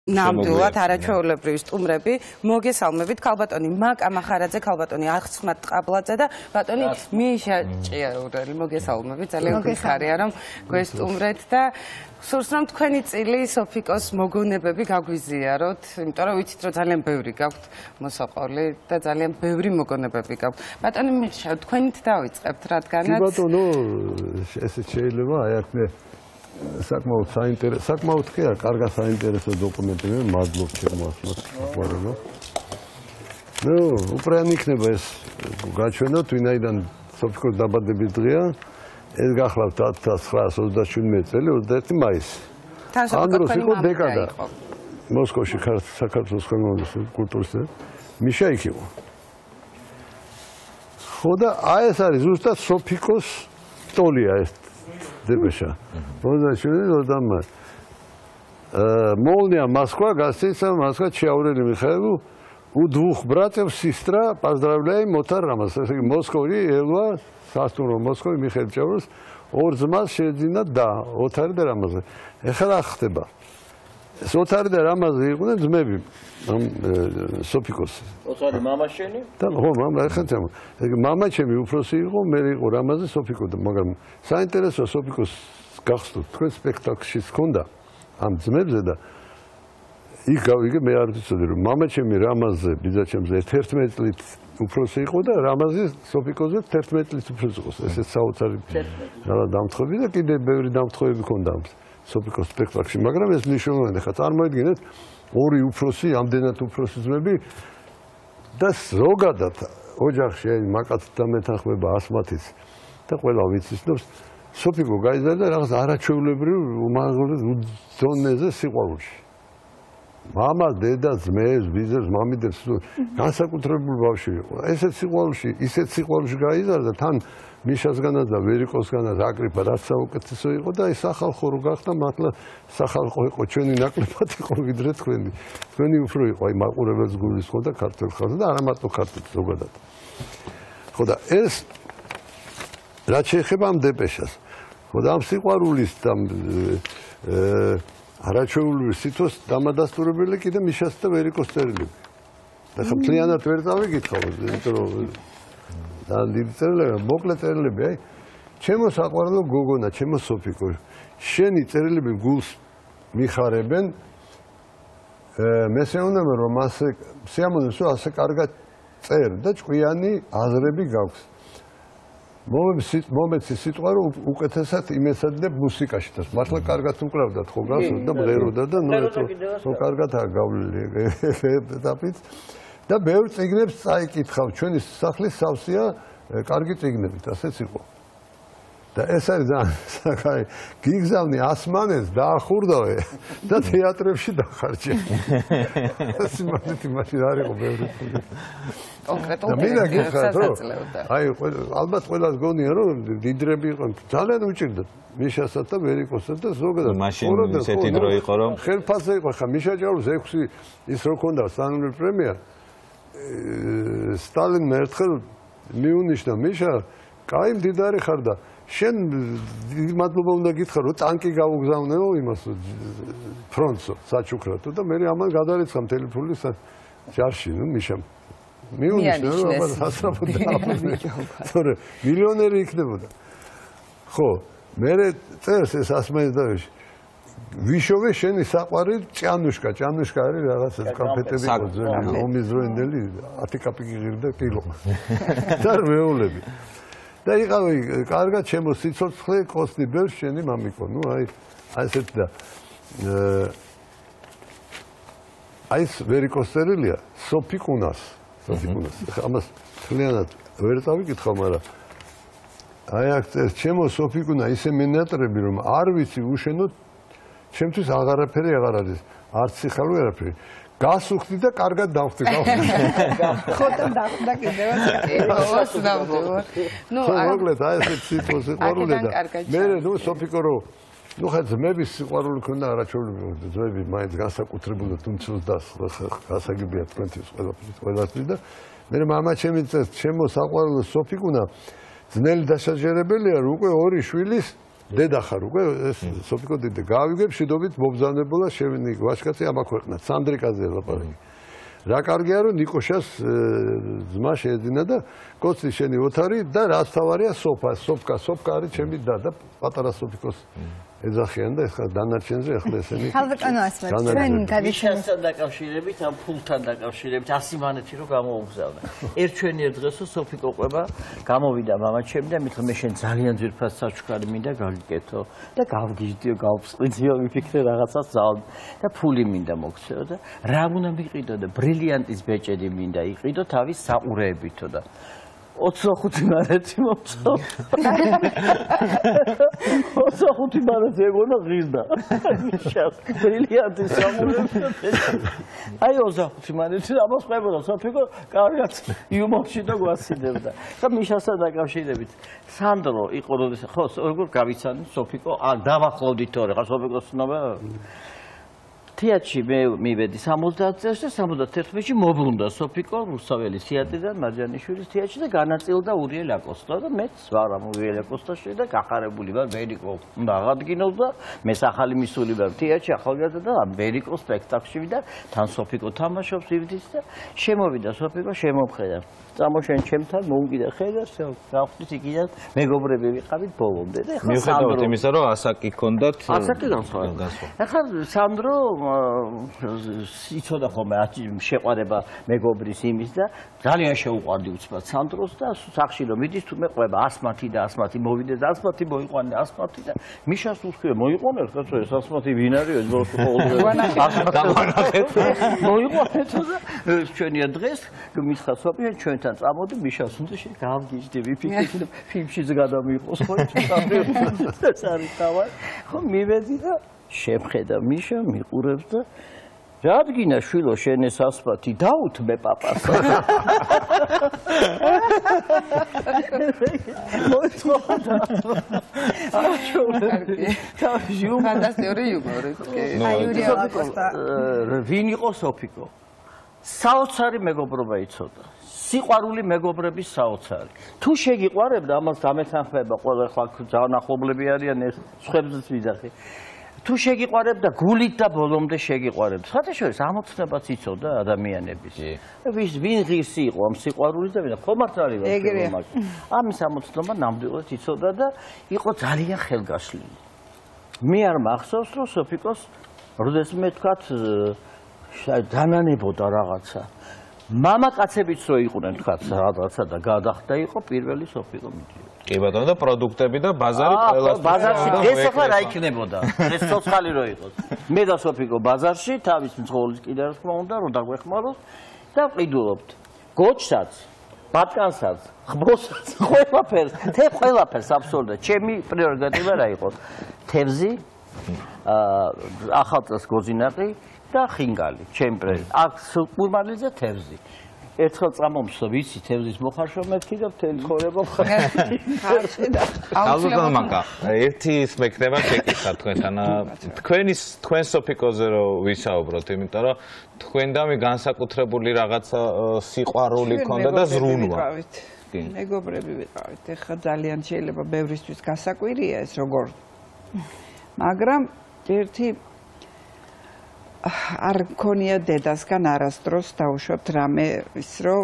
ნამდვილად არაჩვეულებრივი სტუმრები, მოგესალმებით ქალბატონი მაკა მახარაძე, ქალბატონი ახსნათ ყაბლაძე და ბატონი მიშა ჭიაურელი, მოგესალმებით, ძალიან გიხარია რომ გვესტუმრეთ და სურს რომ თქვენი წილი სოფიკოს მოგონებები გაგვიზიაროთ, იმიტომ რომ ვიცით რომ ძალიან ბევრი გაქვთ მოსაყოლი და ძალიან ბევრი მოგონებები გაქვთ. ბატონი მიშა, თქვენით დავიწყებთ, რადგანაც კი ბატონო, ესე შეიძლება აი აქ მე საკმაოდ საინტერესო, საკმაოდ კი არა, კარგა საინტერესო დოკუმენტები, მადლობ ჩემო ასმას აყვარებო. ნუ უპრან იქნება ეს გაჩვენოთ, ვინაიდან სოფიკოს დაბადების დღეა, ეს გახლავთ 1927 წელი 21 მაისი. ამ დროს იყო დეკადა. მოსკოვში საქართველოს ხელოვნების კულტურის მიშა იქ იყო. ხო და აი ეს არის ზუსტად სოფიკოს ტოლია ეს депеша. Молния Москва, гостиница Москва, Чаурели Михаилу. У двух братьев сестра, поздравляем, Мотар Рамаз. Москве, Элва, Састуро, Москве, Михаил Чаурус. Орзмаз, Шедина, да, Отар де Рамаз. Эхалахтеба. С Отар де Рамаз, игуне, змеби. Сопикос. Отар мама шени? Там, мама, эхатем. Мама чеми упроси его, мери Рамазе Сопико. Магам, საინტერესო სოფიკოს გახსოვთ, თქვენ სპექტაკლში ჰქონდა ამ ძმებზე და იქ გავიგე მე არ ვიცოდი რომ მამაჩემი რამაზზე, ბიძაჩემზე 11 წლით უფროსი იყო და რამაზი სოფიკოზე 11 წლით უფროსი იყო. ესეც საოცარი დამთხოვი და კიდე ბევრი დამთხოვები ჰქონდა ამ სოფიკოს სპექტაკლში, მაგრამ ეს მნიშვნელოვანია. ხა წარმოიდგინეთ ორი უფროსი, ამდენად უფროსი ძმები და ზოგადად ოჯახში მაკაც დამეთანხმება ასმათიც და ყველა ვიცისნობს სოფიკო გაიზარდა რაღაც არაჩვეულებრივ უმაღლეს დონეზე სიყვარულში. მამა, დედა, ძმებს, ბიძებს, მამიდებს განსაკუთრებული ბავშვი იყო. ესეთ სიყვარულში, ისეთ სიყვარულში გაიზარდა თან მიშასგანაც და ვერიკოსგანაც აკრიფა რაც საუკეთესო იყო და ეს სახალხო რო გახდა მართლა სახალხო იყო ჩვენი ნაკლებად იყო ვიდრე თქვენი. თქვენი უფრო იყო აი მაყურებელს გულისხმობდა ქართულ ხალხს და არა მარტო ქართულ ზოგადად. ხო და ეს რაც შეეხება ამ დეპეშას. ხო და ამ სიყვარულის და არაჩვეულებრივ სიტყვას დამადასტურებელი კიდე მიშას და ვერიკოს წერილები. და ხა მთლიანად ვერ წავიკითხავ, იმიტომ რომ ძალიან დიდი წერილები, მოკლე წერილები, აი ჩემო საყვარელო გოგონა, ჩემო სოფიკო, შენი წერილები გულს მიხარებენ. მესეუნებო რომ ასე სიამოვნებს რომ ასე კარგად წერ და ჭკვიანი აზრები გაქვს. მომეცი სიტყვა რომ უკეთესად იმესადებ მუსიკაში და მართლა კარგად უკრავდათ ხო გასულ და მღეროდა და ნუ კარგად აგავლილი დაფიც და ბევრ წიგნებს წაიკითხავ ჩვენი სახლის სავსეა კარგი წიგნებით ასეც იყო და ეს არის ძალიან გიგზავნი ასმანეს დაახურდავე და თეატრებში დახარჯე სიმართლე მაშინ არ იყო ბევრი კონკრეტულად მინდა გითხრათ რომ აი ალბათ ყველას გონია რომ დიდრები იყვნენ ძალიან უჭირდა მიშასა და ვერიკოსა და ზოგადად მაშინ ისეთი დრო იყო რომ ხელფასზე იყო ხა მიშა ჭაურს 6 ის რო ქონდა სანული პრემია სტალინმა ერთხელ მიუნიშნა მიშა კაი მდიდარი ხარ და შენ მადლობა უნდა გითხრა რომ ტანკი გაუგზავნეო იმას ფრონტსო საჩუქრათო და მე ამან გადარიცხა მთელი ფული ჯარში ნუ მიშამ მიუნიშნა რომ აბა სასწრაფოდ თორე მილიონერი იქნებოდა ხო მე წერს ეს ასმანის დავიში ვიშოვე შენი საყვარი ჭანუშკა არის რაღაცა კონფეტები იყო ძველი ომის დროინდელი 10 კაპიკი ღირდა კილო და მეულები და იყავი კარგად ჩემო სიცოცხლე კოსტი ბევრს შენი მამიკო ნუ აი ასეთ და აი ეს ვერიკოს წერილია სოფიკუნას ამას თლიანად ვერ წავიკითხავ მაგრამ აი აქ წერს ჩემო სოფიკუნა ისე მენატრები რომ არ ვიცი უშენოთ ჩემთვის აღარაფერი აღარ არის არც სიხალვე არაფერი გასუხდი და კარგად დავხვდი ხოთა და კიდევაც დავდივარ ნუ მოკლედ აი ესე სიტყვა სიყვარული და მე ნუ სოფიკო რო ნუ ხა ძმების სიყვარული ქონდა არაჩვეულებრივი ძმები მაინც განსაკუთრებულად თუმცოს და გასაგებია თქვენთვის ყველაფრის და მე მამა ჩემი წერს ჩემო საყვარელო სოფიკუნა ძნელი დასაჯერებელია რომ უკვე ორი შვილის დედა ხარ უკვე ეს სოფიკო დედა გავიგებ შიდობით მობზანებულა შევინი ვაჟკაცი ამა ქვეყნა სანდრიკაზე ლაპარაკი რა კარგია რომ ნიკოშას ძმა შეეძინა და კოცი შენი ოთარი და რაც თავარია სოფკა არის ჩემი და პატარა სოფიკოს ეძახიან და ეხლა დანარჩენზე ეხლა ესენი ხალბატონო ასმათ ჩვენ გადიშასთან დაკავშირებით ამ ფულთან დაკავშირებით 100 მანეთი რო გამოუგზავნა ერთ ჩვენი ერთ დღესო სოფიკო ყვება გამოვიდა მამაჩემი და მithla მე შენ ძალიან ძვირფას საჩუქარი მინდა გაგიკეთო და გავგიჟდიო გავწყვიდიო ვიფიქრე რაღაცას ზალ და ფული მინდა მოგცეო და რა უნდა მიყიდო და ბრილიანტის ბეჭედი მინდა იყიდო თავის საყურეებითო და 25 მანეთი მომწო 25 მანეთი ეგონა ღირდა მიშას ბრილიანტის საყურეებითო აი 25 მანეთი ამას ყვებოდა სოფიკო კარგად იუმორში და გვასიდებდა და მიშასთან დაკავშირებით სანდრო იყო როდის ხო როგორ გავიცანი სოფიკო დავახლოვდით თორე ხა სოფიკოს ცნობა თეატრში მე მივედი 70 წელს და 71-ში მობრუნდა სოფიკო რუსაველის თეატრიდან მარჯანიშვილის თეატრში და განაწილდა ურიელ აკოსტა და მეც ვარ ამ ურიელ აკოსტაში და გახარებული ვარ ვერიკო უნდა აღადგინოს და მე ახალი მისული ვარ თეატრში ახალგაზრდა და ვერიკო სპექტაკლში ვიდა თან სოფიკო თამაშობს ვიდის და შემოვიდა სოფიკო შემომხედა წამოშენ ჩემთან მოუგიდა ხედავს გავხდით იქიდან მეგობრები ვიყავით ბოლომდე და ეხლა მიუხედავად იმისა რომ ასაკი ჰქონდათ ასაკი განსხვავება ეხლა სანდრო იცოდა ხოლმე შეყვარება მეგობრის იმის და ძალიან შეუყვარდი უცბად სანდროს და სახში რომ მიდის თუ მეყვება ასმათი და ასმათი მოვიდეს და ასმათი მოიყვანე ასმათი და მიშას უთქვია მოიყვანე კაცო ეს ასმათი ვინ არის ეს მოიყვანე და ჩვენია დღეს მისხა სოფია ჩვენთან წამოდი მიშას უნდა გავგიჟდი ვიფიქრე ფილმშიც გადამიყოს ხო ეს არის თავი ხო მივედი და შემხედა მიშა მიყურებს და რა ადგინა შვილო შენ ეს ასპათი დაუთმე პაპას ფანტასტიკური იუმორი ვინ იყო სოფიკო საოცარი მეგობრობა იცოდა სიყვარული მეგობრების საოცარი თუ შეგიყვარებდა ამას დამეთანხმება ყველა ხალ ძალიან ახლობლები არიან ეს სხვებზეც ვიძახი თუ შეგიყვარებდა გულით და ბოლომდე შეგიყვარებდა საერთაშორისო ამოცნებაც იცოდა ადამიანების ვინ ღირსი იყო ამ სიყვარულის და ვინ ხომართალი ვარ ამის ამოცნობა ნამდვილად იცოდა და იყო ძალიან ხელგაშლილი მე არ მახსოვს რომ სოფიკოს როდესაც მე თქვათ დანანებოდა რაღაცა მამაკაცებიც რო იყვნენ თქვათ რაღაცა და გადახდა იყო პირველი სოფიკო მიდიოდა კი ბატონო და პროდუქტები და ბაზარი ყველას ბაზარში ეს ახლა რა იქნებოდა ეს ცოცხალი რო იყოს მე და სოფიკო ბაზარში თავის მძღოლის კიდე რა თქმა უნდა რომ დაგვეხმაროს და ვყიდულობთ გოჩსაც ბატკანსაც ხბოსაც ყველაფერს აბსოლუტურად ჩემი პრიორიტეტი რა იყო თევზი ახალწელს გოზინაყი და ხინგალი ჩემ პრიორიტეტი აქ პურმალიზე თევზი ერთხელ წამომსო ვიცი თევზის მოხარშვა მეთქი და მთელი ცხოვრება ხარში ალბათ მაგა ერთი ის მექნება შეკითხა თქვენთან თქვენ სოფიკოზე რო ვისაუბროთ იმიტომ რომ თქვენდამი განსაკუთრებული რაღაცა სიყვარული ქონდა და ზრუნვა მეგობრები ვიყავით ეხლა ძალიან შეიძლება ბევრისთვის გასაკვირია ეს როგორ მაგრამ ერთი არ მქონია დედასგან არასდროს დაუშვათ რამე ის რომ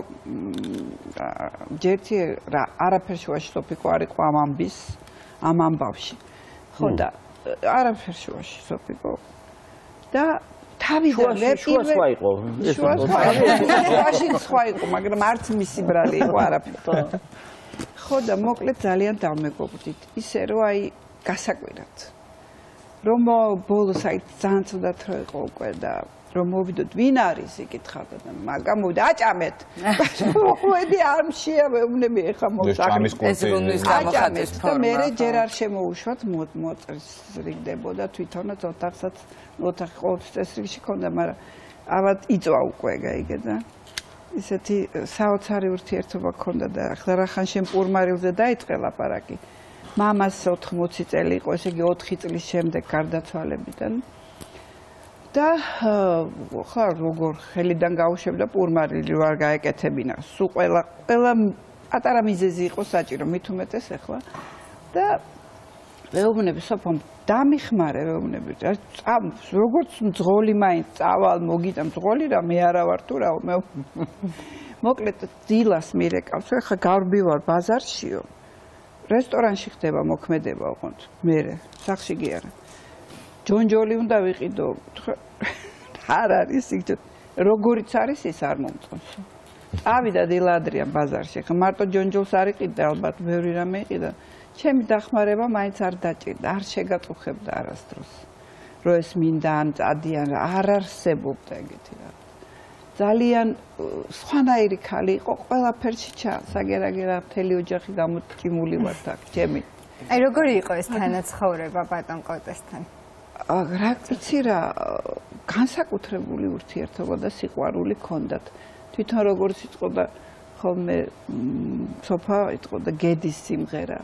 ჯერთი რა არაფერ შუაში სოფიკო არ იყო ამ ამბავში ხო და არაფერ შუაში სოფიკო და თავიდანვე შუა იყო შუაში სხვა იყო მაგრამ არც მისი ბრალი იყო არაფერ ხო და მოკლედ ძალიან დავმეგობრდით ისე რომ აი გასაკვირად რომ ბოლოს აი ძალიან ცუდად რო იყო უკვე და რომ მოვიდოდ ვინ არის იკითხავდა და მაგამ მოვიდა აჭამეთ მოყვედი არ შეავეუნები ეხა მოსაკრების აჭამეთ და მე ჯერ არ შემოუშვათ მოწესრიგდებოდა თვითონაც ოთახსაც ოთახი ყოველთვის წესრიგში ქონდა მაგრამ ავად იწვა უკვე გაიგე და ისეთი საოცარი ურთიერთობა ქონდა და ახლა რახან შენ პურმარილზე დაიწყე ლაპარაკი მამას 80 წელი იყო, ესე იგი 4 წლის შემდეგ გარდაცვალებიდან. და ხა როგორ ხელიდან გაუშვებდა პურმარილი რო არ გაეკეთებინა. სულ ყველა პატარა მიზეზი იყო საჭირო, მით უმეტეს ახლა. და მეუბნები სოფომ დამიხმარე მეუბნები როგორც მძღოლი მაინც წავალ მოგიდა მძღოლი რა მე არა ვარ თუ რა მოკლედ დილას მირეკავს ხა გავბივარ ბაზარშიო რესტორანში ხდება მოქმედება ოღონდ მე სახში კი არა ჯონჯოლი უნდა ვიყიდო არ არის იქ როგორიც არის ის არ მომწონს ავიდა დილადრიან ბაზარში ხა მარტო ჯონჯოლს არ იყიდა ალბათ ბევრი რამე იყიდა ჩემი დახმარება მაინც არ დაჭირდა არ შეგაწუხებდა არასდროს რომ ეს მინდა ან წადიან არ არსებობდა ეგეთი რა ძალიან სხვანაირი ქალი იყო ყველაფერში საგერაგერა მთელი ოჯახი გამოჭიმული ვართ აქ ჩემი აი როგორი იყო ეს თანაცხოვრება ბატონ კოტესთან რა ვიცი რა განსაკუთრებული ურთიერთობა და სიყვარული ჰქონდათ თვითონ როგორც იწყოდა ხოლმე სოფა იწყოდა გედის სიმღერა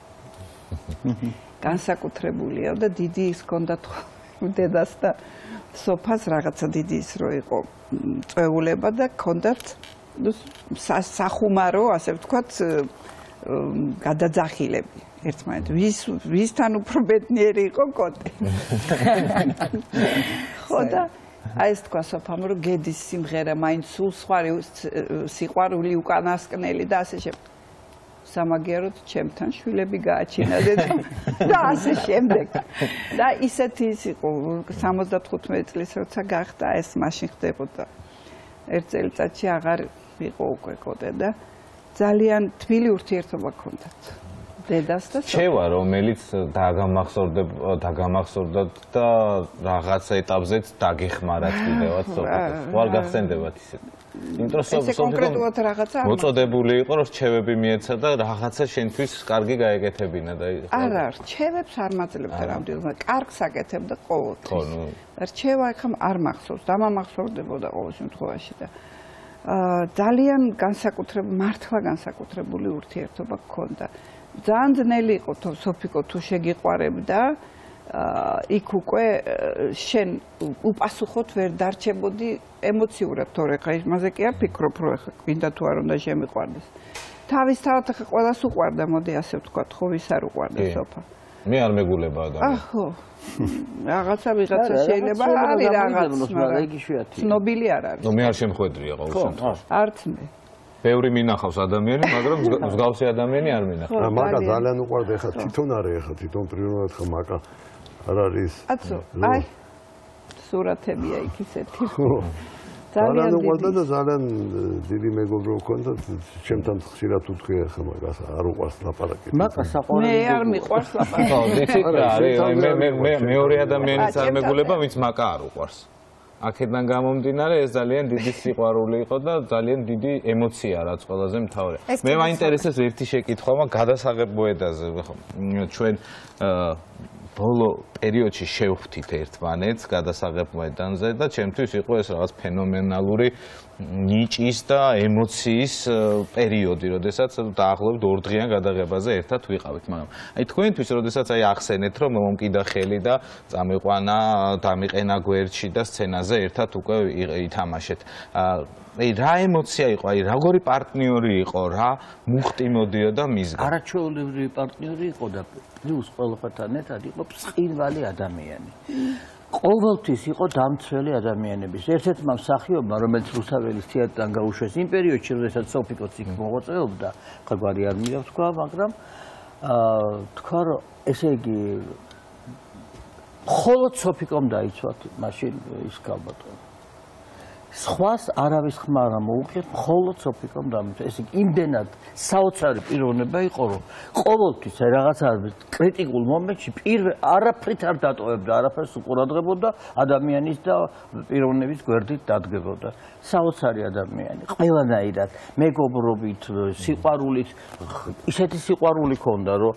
განსაკუთრებულია და დიდი ის ჰქონდათ დედას და სოფას რაღაცა დიდი ის რო იყო წვეულება და ჰქონდათ სახუმარო ასე ვთქვათ გადაძახილები ერთმანეთს ვისთან უფრო ბედნიერი იყო კოტე ხო და აი ეს თქვა სოფამ რომ გედის სიმღერა მაინც სულ სხვა სიყვარული უკანასკნელი და ასე შემდეგ სამაგიეროდ ჩემთან შვილები გააჩინადეთ და ასე შემდეგ და ისეთი ის იყო 75 წლის როცა გახდა ეს მაშინ ხდებოდა ერთ წელიწადში აღარ იყო უკვე კოტე და ძალიან თბილი ურთიერთობა ჰქონდათ დედას და შევა რომელიც დაგამახსოვრდათ და რაღაც ეტაპზეც დაგეხმარათ კიდევაც სოფიკოს ვარ გახსენდებათ ისე ეს კონკრეტულად რაღაცა მოწოდებული იყო რომ რჩევები მიეცა და რაღაცა შენთვის კარგი გაეკეთებინა და არა რჩევებს არ მაძლევდა რამდენად კარგს აკეთებდა ყოველთვის რჩევა ხომ არ მახსოვს დამამახსოვრდებოდა ყოველ შემთხვევაში და ძალიან მართლა განსაკუთრებული ურთიერთობა ჰქონდა ძალიან ძნელი იყო სოფიკო თუ შეგიყვარებდა იქ უკვე შენ უპასუხოდ ვერ დარჩებოდი ემოციურად თორე ხა იმაზე კი არ ფიქრობ რომ ხა გვინდა თუ არ უნდა შემიყვარდეს თავისთავად ხა ყველას უყვარდა მოდი ასე ვთქვათ ხო ვის არ უყვარდა სოფა მე არ მეგულება ადამიანი ხო რაღაცა ვიღაცა შეიძლება არის რაღაც ცნობილი არ არის ნუ მე არ შემხვედრია ყოველ შემთხვევაში არც მე ბევრი მინახავს ადამიანი, მაგრამ მსგავსი ადამიანი არ მინახავს. მაკა ძალიან უყვარდა ეხლა თვითონ არის ეხლა თვითონ პრიორიტეტად ხა მაკა არ არის. აცო, აი სურათებია იქ ისეთი. ძალიან უყვარდა და ძალიან დიდი მეგობრო ჰქონდა, ჩემთან ხშირად უთქვია ხა მაგას არ უყვარს ლაპარაკი. მაკა საყვარელი. მე არ მიყვარს ლაპარაკი. ხო, იცით რა არის, მე მეორე ადამიანიც არ მეგულება, ვინც მაკა არ უყვარს. აქედან გამომდინარე ეს ძალიან დიდი სიყვარული იყო და ძალიან დიდი ემოცია რაც ყველაზე მთავარია. მე მაინტერესებს ერთი შეკითხვა, გადასაღებო ედაზე, ხო, ჩვენ ბოლო პერიოდში შევხვდით ერთმანეთს გადასაღებ მოედანზე და ჩემთვის იყო ეს რაღაც ფენომენალური ნიჭის და ემოციის პერიოდი, როდესაც დაახლოებით 2 დღიან გადაღებაზე ერთად ვიყავით, მაგრამ აი თქვენთვის როდესაც აი ახსენეთ რომ მომკიდა ხელი და წამიყვანა, დამიყენა გვერდში და სცენაზე ერთად უკვე ითამაშეთ. აი რა ემოცია იყო, აი როგორი პარტნიორი იყო, რა მუხტი მოდიოდა მისგან. არაჩვეულებრივი პარტნიორი იყო და პლუს ყველაფერთან ერთად იყო ბრწყინვალე ადამიანი. ყოველთვის იყო დამცველი ადამიანების. ერთ-ერთმა მსახიობმა, რომელიც რუსაველის თეატრიდან გაუშვეს იმ პერიოდში, როდესაც სოფიკოც იქ მოღვაწეობდა, ხა გვარი არ მინდა ვთქვა, მაგრამ თქვა რომ ესე იგი მხოლოდ სოფიკომ დაიცვათ მაშინ ის ქალბატონი. სხვას არავის ხმა არ მოუხდით, მხოლოდ სოფიკომ დამიცვა. ესე იგი იმდენად საოცარი პიროვნება იყო, რომ ყოველთვის რაღაცა კრიტიკულ მომენტში არაფრით არ დატოვებდა, არაფერს უყურადღებოდა ადამიანის და პიროვნების გვერდით დადგებოდა. საოცარი ადამიანი, ყველანაირად, მეგობრობით, სიყვარულით, ისეთი სიყვარული ჰქონდა, რომ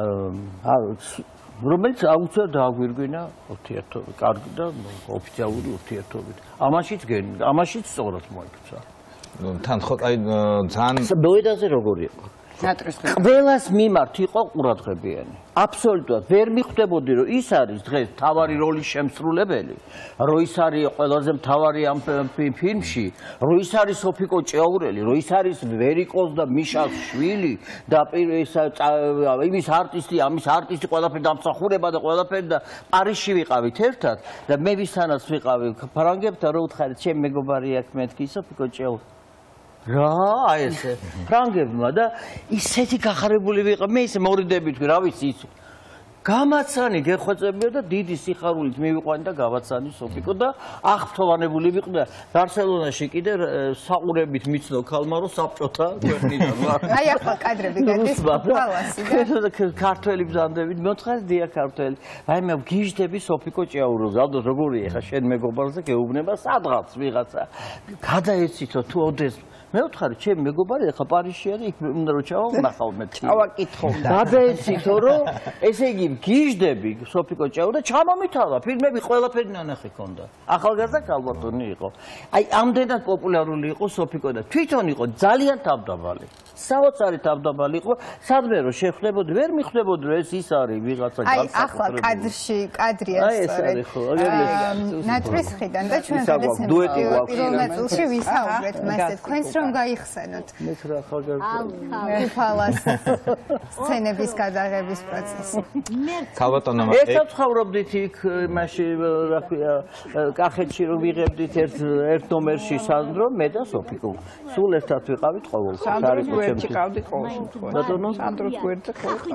რომელიც აუცილებლად დააგვირგვინა ურთიერთობა, კარგი და ოფიციალური ურთიერთობით. ამაშიც სწორად მოიქცა. თან ხო აი ძალიან მოედანზე როგორი იყო? ყველას მიმართ იყო ყურადღებიანი. აბსოლუტურად ვერ მიხვდებოდი რომ ის არის დღეს თავარი როლის შემსრულებელი, რომ ის არის ყველაზე მთავარი ამ ფილმში, რომ ის არის სოფიკო ჭიაურელი, რომ ის არის ვერიკოს და მიშას შვილი და იმის არტისტი, ამის არტისტი ყველაფერი დამსახურება და ყველაფერი და პარიზში ვიყავით ერთად და მე ვისთანაც ვიყავი ფრანგებთან რომ უთხარით ჩემ მეგობარი აქ მეთქი სოფიკო ჭიაურელი რა აი ესე ფრანგებმა და ისეთი გახარებული ვიყავ მე ისე მორიდებით რა ვიცი ის გამაცანი გეხვეწებია და დიდი სიხარულით მივიყვანი და გავაცანი სოფიკო და აღფრთოვანებული ვიყდა ბარსელონაში კიდე საყურებით მიცნო ქალმარო საბჭოთა ქვეყნიდან აი ახლა კადრები გადის ფალასი და ქართველი ბზანდებით მოთხარ დია ქართველი აი მე გიჟდები სოფიკო ჭიაურელს ალბათ როგორია ხა შენ მეგობარზე გეუბნება სადღაც ვიღაცა გადაეცითო თუ ოდეს მე ვთხარი ჩემ მეგობარი ახლა პარიზში არის იქ უნდა რომ ჩავაღნახავ მე ჩავაკითხო და გადაეცითო რომ ესე იგი გიჟდები სოფიკო ჭიაური და ჩამომითავა ფილმები ყველაფერი ნანახი ქონდა ახალგაზრდა ქალბატონი იყო აი ამდენად პოპულარული იყო სოფიკო და თვითონ იყო ძალიან თავდაბალი საოცარი თავდაბალი იყო სადმე რომ შეხვდებოდი ვერ მიხვდებოდი რომ ეს ის არის ვიღაცა აი ახლა კადრია სწორედ ნატრის ხიდან და ჩვენ გადაცემთ პირველ ნაწილში ვისაუბრეთ მასზე თქვენს რომ გაიხსენოთ მეც რა ახალგაზრდა ფალას სცენების გადაღების პროცესი ქალბატონო ერთად ცხოვრობდით იქ მაშინ რა ქვია კახეთში რომ ვიღებდით ერთ ნომერში სანდრო მე და სოფიკო სულ ერთად ვიყავით ყოველთვის ერთი ყავდი ყოველ შემთხვევაში სანდროს გვერდზე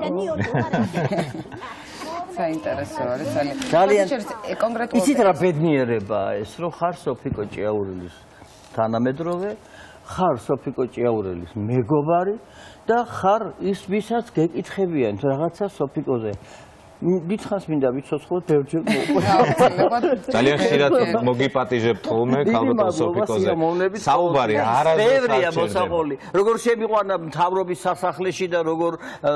საინტერესო არის ძალიან კონკრეტულად იცით რა ბედნიერებაა ეს რომ ხარ სოფიკო ჭიაურელის თანამედროვე ხარ სოფიკო ჭიაურელის მეგობარი და ხარ ის ვისაც გეკითხებიან რაღაცა სოფიკოზე დიდხანს მინდა ვიცოცხლოთ ბევრჯერ ძალიან ხშირად მოგიპატიჟებთ ხოლმე ქალბატონ სოფიკოზე საუბარი ბევრია მოსაყოლი როგორ შემიყვანა მთავრობის სასახლეში და როგორ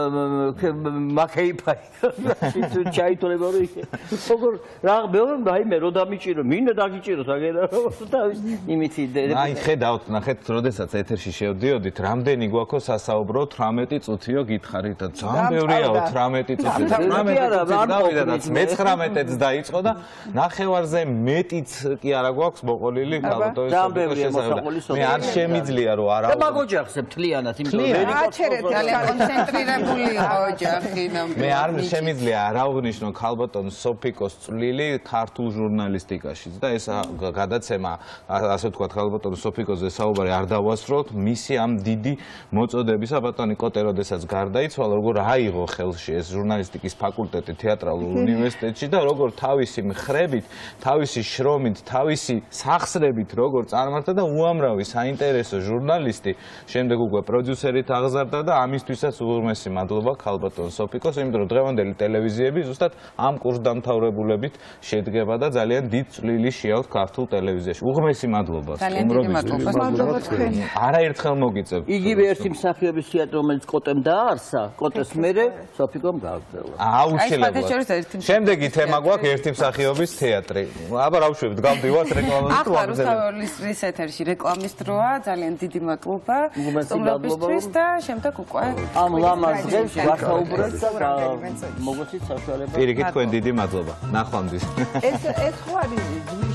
მაქეიფაი ჩაითოლება რომ როგორ რა მეორე რაიმე რო დამიჭირო მინდა დაგიჭიროს აგერა იმითი აი ხედავთ ნახეთ როდესაც ეთერში შევდიოდით რამდენი გვაქვს სასაუბრო 18 წუთიო გითხარით და ძალიან ბევრია 18 წუთი მე-19-ს დაიწყო და ნახევარზე მეტიც კი არა გვაქვს მოყოლილი ქალბატონის შესაძლებლად. მე არ შემიძლია რომ არა. და მაგოჯახზე მთლიანად იმიტომ რომ აჩერეთ ძალიან კონცენტრირებული ოჯახი ნამდვილად. მე არ შემიძლია არ აღვნიშნო ქალბატონ სოფიკოს წვლილი ქართულ ჟურნალისტიკაშიც და ეს გადაცემა ასე ვთქვათ ქალბატონ სოფიკოზე საუბარი არ დავასრულოთ მისი ამ დიდი მოწოდებისა ბატონი კოტე როდესაც გარდაიცვალა როგორ აიღო ხელში ეს ჟურნალისტიკის ფაკულტეტი თეატრალურ უნივერსიტეტში და როგორ თავისი მხრებით, თავისი შრომით, თავისი სახსრებით როგორ წარმართა და უამრავი საინტერესო ჟურნალისტი შემდეგ უკვე პროდიუსერით აღზარდა და ამისთვისაც უღრმესი მადლობა ქალბატონ სოფიკოს, იმიტომ რომ დღევანდელი ტელევიზიები ზუსტად ამ კურსდამთავრებულებით შედგება და ძალიან დიდ წვლილი შეაქვთ ქართულ ტელევიზიაში. უღრმესი მადლობა. მადლობა თქვენ. არაერთხელ მოგიწევთ. იგივე ერთი მსახიობის თეატრი რომელიც კოტემ დაარსა, კოტეს მერე სოფიკომ გააგრძელა. შემდეგი თემა გვაქვს ერთი მსახიობის თეატრი. აბა რა ვშვებით, გავდივართ რეკლამაზე თუ ახლა რუსთაველის ეთერში რეკლამის დროა, ძალიან დიდი მადლობა სტუმრებისთვის და შემდეგ უკვე ამ ლამაზ დღეს ვასაუბრეთ და მოგვეცით საშუალება. პირიქით თქვენ დიდი მადლობა. ნახვამდის. ეს ხო არის